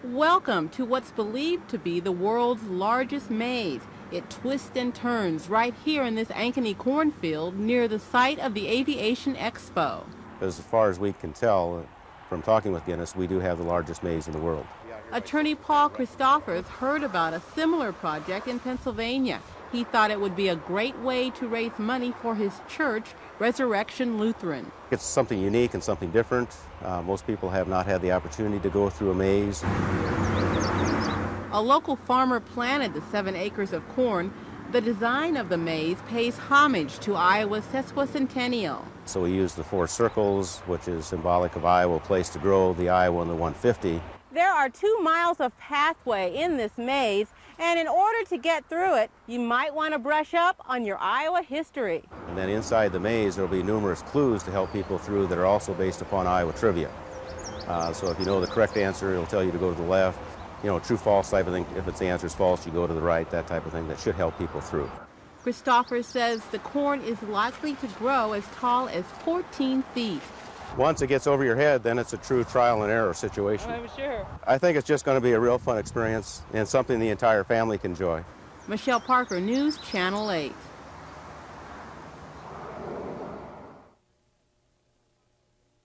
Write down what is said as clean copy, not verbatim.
Welcome to what's believed to be the world's largest maze. It twists and turns right here in this Ankeny cornfield near the site of the Aviation Expo. As far as we can tell from talking with Guinness, we do have the largest maze in the world. Attorney Paul Christophers heard about a similar project in Pennsylvania. He thought it would be a great way to raise money for his church, Resurrection Lutheran. It's something unique and something different. Most people have not had the opportunity to go through a maze. A local farmer planted the 7 acres of corn. The design of the maze pays homage to Iowa's sesquicentennial. So we use the 4 circles, which is symbolic of Iowa, place to grow, the Iowa and the 150. There are 2 miles of pathway in this maze, and in order to get through it, you might want to brush up on your Iowa history. And then inside the maze, there will be numerous clues to help people through that are also based upon Iowa trivia. So if you know the correct answer, it'll tell you to go to the left. You know, true, false type of thing. If the answer is false, you go to the right, that type of thing. That should help people through. Christophers says the corn is likely to grow as tall as 14 feet. Once it gets over your head, then it's a true trial and error situation. I'm sure. I think it's just going to be a real fun experience and something the entire family can enjoy. Michelle Parker, News Channel 8.